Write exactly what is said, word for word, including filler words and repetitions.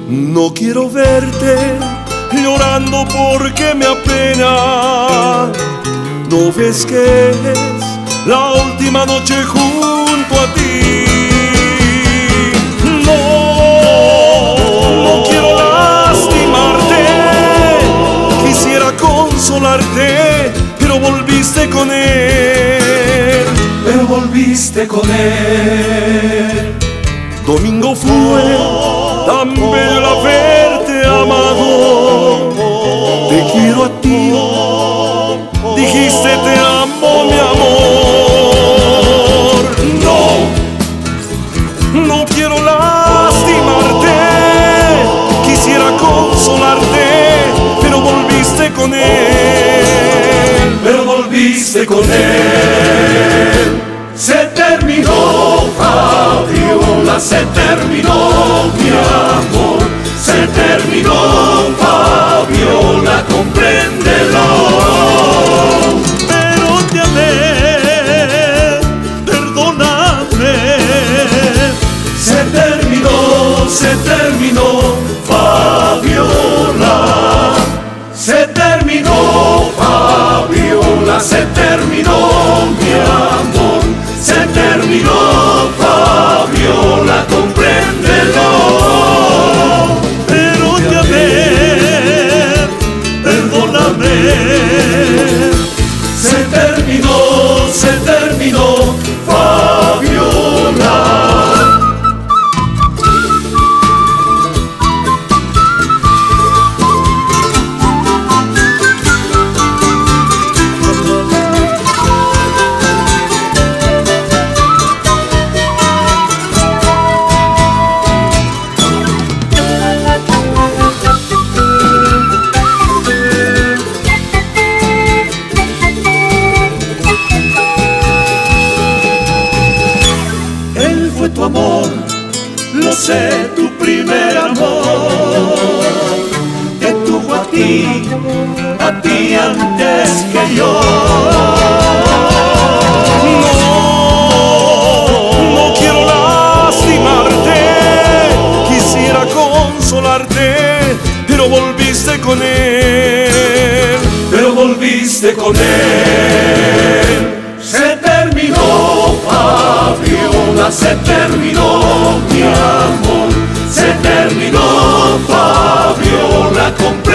No quiero verte llorando porque me apena. ¿No ves que es la última noche junto a ti? No, no quiero lastimarte. Quisiera consolarte, pero volviste con él. Pero volviste con él. Domingo fue tan bello el haberte amado. Te quiero a ti, dijiste te amo mi amor. No, no quiero lastimarte. Quisiera consolarte, pero volviste con él. Pero volviste con él. Se terminó, Fabiola, se terminó mi amor. Se terminó, Fabiola, compréndelo. Pero te amé, perdóname. Se terminó, se terminó, Fabiola. Se terminó, Fabiola, se terminó mi amor. Se terminó, Fabiola, compréndelo. Pero te amé, perdóname. Se terminó, se terminó, Fabiola. Tu amor, lo sé, tu primer amor, te tuvo a ti, a ti antes que yo. No, no quiero lastimarte. Quisiera consolarte, pero volviste con él. Pero volviste con él. Se terminó, Fabiola, se terminó mi amor. Se terminó, Fabiola, compré.